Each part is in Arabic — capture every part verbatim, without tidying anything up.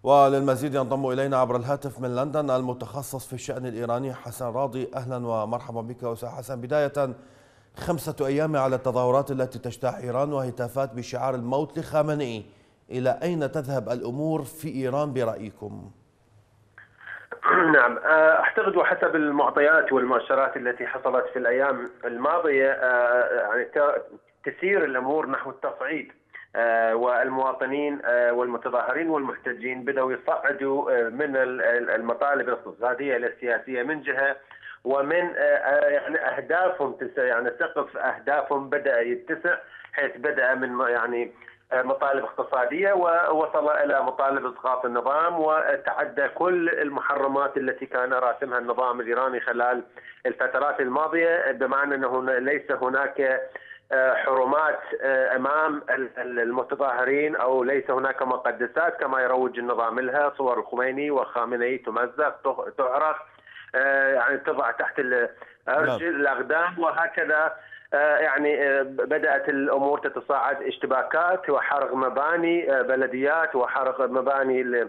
وللمزيد ينضم إلينا عبر الهاتف من لندن المتخصص في الشأن الإيراني حسن راضي. أهلا ومرحبا بك أستاذ حسن. بداية، خمسة أيام على التظاهرات التي تجتاح إيران وهتافات بشعار الموت لخامنئي، إلى أين تذهب الأمور في إيران برأيكم؟ نعم، أعتقد وحسب المعطيات والمؤشرات التي حصلت في الأيام الماضية يعني تسير الأمور نحو التصعيد، والمواطنين والمتظاهرين والمحتجين بدأوا يصعدوا من المطالب الاقتصادية إلى السياسية من جهة، ومن يعني أهدافهم يعني سقف أهدافهم بدأ يتسع، حيث بدأ من يعني مطالب اقتصادية ووصل إلى مطالب إسقاط النظام، وتعدى كل المحرمات التي كان راسمها النظام الإيراني خلال الفترات الماضية، بمعنى أنه ليس هناك حرمات أمام المتظاهرين أو ليس هناك مقدسات كما يروج النظام لها. صور الخميني وخامنئي تمزق، تعرف، يعني تضع تحت الأرجل الأقدام، وهكذا يعني بدأت الأمور تتصاعد، اشتباكات وحرق مباني بلديات وحرق مباني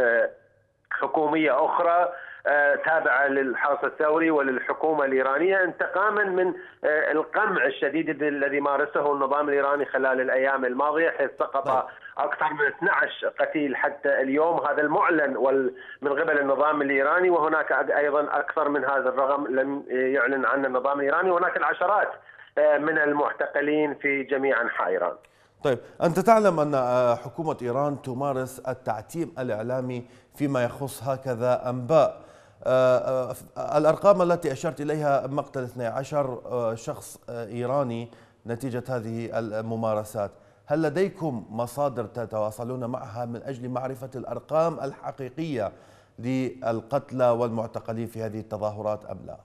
حكومية أخرى تابعة للحرس الثوري وللحكومة الإيرانية، انتقاما من القمع الشديد الذي مارسه النظام الإيراني خلال الأيام الماضية، حيث سقط أكثر من اثني عشر قتيل حتى اليوم. هذا المعلن من قبل النظام الإيراني، وهناك أيضا أكثر من هذا الرقم لم يعلن عنه النظام الإيراني، وهناك العشرات من المعتقلين في جميع أنحاء إيران. طيب، أنت تعلم أن حكومة إيران تمارس التعتيم الإعلامي فيما يخص هكذا أنباء. الأرقام التي أشرت إليها مقتل اثني عشر شخص إيراني نتيجة هذه الممارسات، هل لديكم مصادر تتواصلون معها من أجل معرفة الأرقام الحقيقية للقتلى والمعتقلين في هذه التظاهرات أم لا؟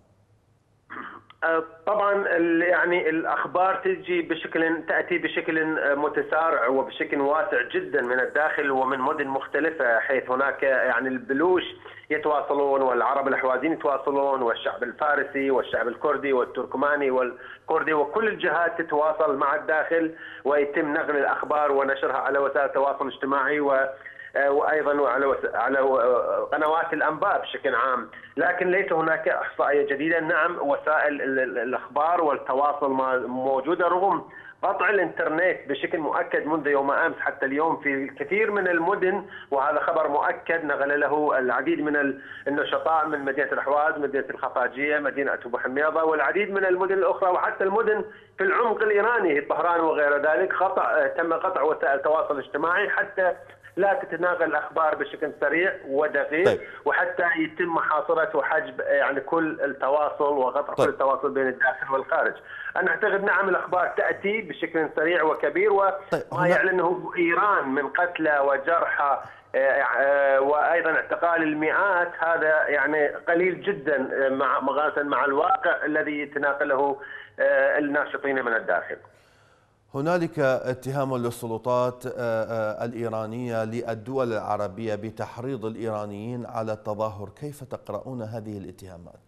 طبعا يعني الاخبار تجي بشكل تاتي بشكل متسارع وبشكل واسع جدا من الداخل ومن مدن مختلفه، حيث هناك يعني البلوش يتواصلون والعرب الاحوازيين يتواصلون والشعب الفارسي والشعب الكردي والتركماني والكردي، وكل الجهات تتواصل مع الداخل ويتم نقل الاخبار ونشرها على وسائل التواصل الاجتماعي و وايضا على على قنوات الانباء بشكل عام، لكن ليس هناك احصائيه جديده. نعم، وسائل الاخبار والتواصل موجوده رغم قطع الانترنت بشكل مؤكد منذ يوم امس حتى اليوم في الكثير من المدن، وهذا خبر مؤكد نقل له العديد من النشطاء من مدينه الاحواز، مدينه الخفاجيه، مدينه ابو حميضه، والعديد من المدن الاخرى، وحتى المدن في العمق الايراني طهران وغير ذلك، قطع تم قطع وسائل التواصل الاجتماعي حتى لا تتناقل الأخبار بشكل سريع ودقيق. طيب. وحتى يتم محاصرة وحجب يعني كل التواصل وقطع طيب. كل التواصل بين الداخل والخارج. أنا أعتقد نعم الأخبار تأتي بشكل سريع وكبير، وما طيب. يعلنه إيران من قتلى وجرحى وأيضا اعتقال المئات هذا يعني قليل جدا مع مقارنة مع الواقع الذي يتناقله الناشطين من الداخل. هنالك اتهام للسلطات الإيرانية للدول العربية بتحريض الإيرانيين على التظاهر، كيف تقرؤون هذه الاتهامات؟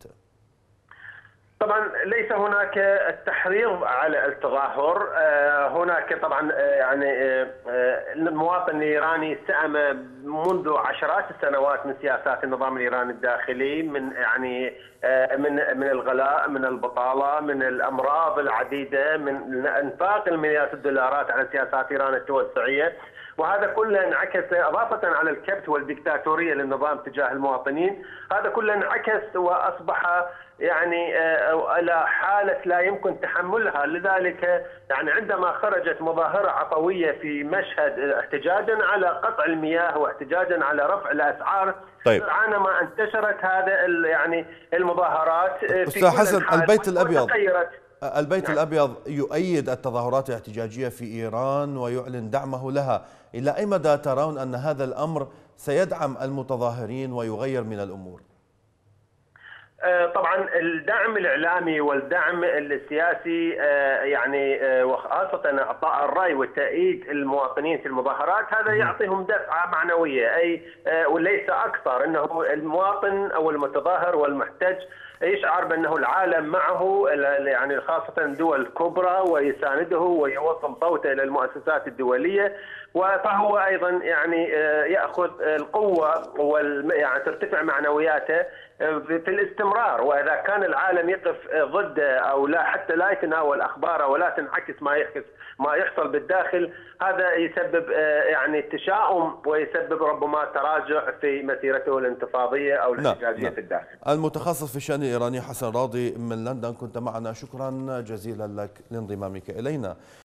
طبعا ليس هناك التحريض على التظاهر، هناك طبعا يعني المواطن الإيراني سئم منذ عشرات السنوات من سياسات النظام الإيراني الداخلي، من يعني من من الغلاء، من البطالة، من الأمراض العديدة، من انفاق المليارات الدولارات على سياسات إيران التوسعية، وهذا كله انعكس اضافه على الكبت والديكتاتوريه للنظام تجاه المواطنين، هذا كله انعكس واصبح يعني على حاله لا يمكن تحملها. لذلك يعني عندما خرجت مظاهره عفويه في مشهد احتجاجا على قطع المياه واحتجاجا على رفع الاسعار، طيب. سرعان ما انتشرت هذا يعني المظاهرات في أستاذ حسن، البيت الابيض البيت نعم. الأبيض يؤيد التظاهرات الاحتجاجية في إيران ويعلن دعمه لها، إلى أي مدى ترون أن هذا الأمر سيدعم المتظاهرين ويغير من الأمور؟ طبعا الدعم الاعلامي والدعم السياسي يعني وخاصه اعطاء الراي وتأييد المواطنين في المظاهرات هذا يعطيهم دفعه معنويه اي وليس اكثر. انه المواطن او المتظاهر والمحتج يشعر بانه العالم معه، يعني خاصه الدول الكبرى، ويسانده ويوصل صوته الى المؤسسات الدوليه، فهو ايضا يعني ياخذ القوه وال يعني ترتفع معنوياته في الاستمرار. واذا كان العالم يقف ضده او لا حتى لا يتناول اخباره ولا تنعكس ما يحدث ما يحصل بالداخل، هذا يسبب يعني تشاؤم ويسبب ربما تراجع في مسيرته الانتفاضيه او الاحتجاجيه نعم. في الداخل. المتخصص في الشأن الإيراني حسن راضي من لندن، كنت معنا، شكرا جزيلا لك لانضمامك إلينا.